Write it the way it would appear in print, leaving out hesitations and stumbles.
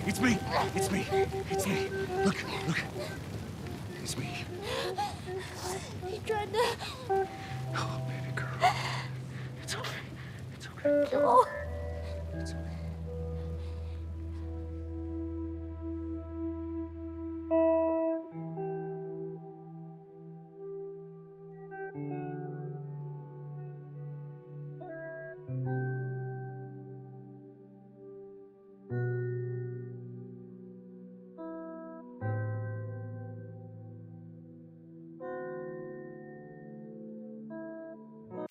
It's me. It's me. It's me. Look. It's me. He tried to... Oh, baby girl. It's okay. It's okay. No. It's okay.